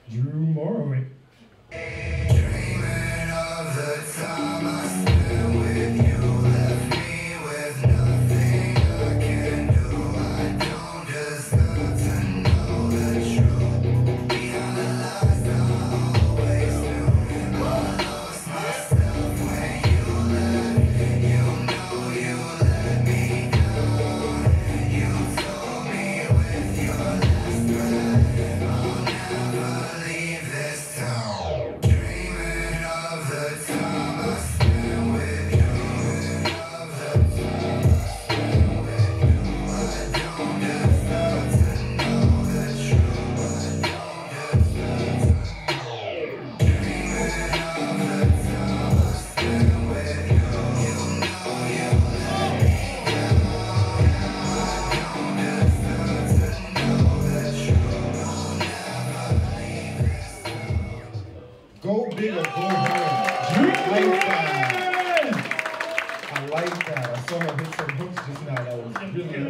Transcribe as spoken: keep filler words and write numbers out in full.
Mrowiec. Dreaming of the time I spent with you, left me with nothing I can do. I don't deserve to know the truth. Behind the lies I always knew, I lost myself when you left. You know you let me down. You told me with your last breath, I'll never leave this town. Dreaming of the time I spent with you, of the time I spent with you. I don't deserve to know the truth. I don't deserve to know. Dreaming of the time I spent with you. You know you let me down. I don't deserve to know the truth. I'll never leave this town. Go big or go home. I like that. I like that. I saw her hit some hooks just now. That was really